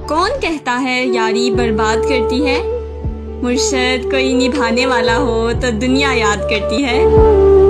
कौन कहता है यारी बर्बाद करती है। मुर्शद कोई निभाने वाला हो तो दुनिया याद करती है।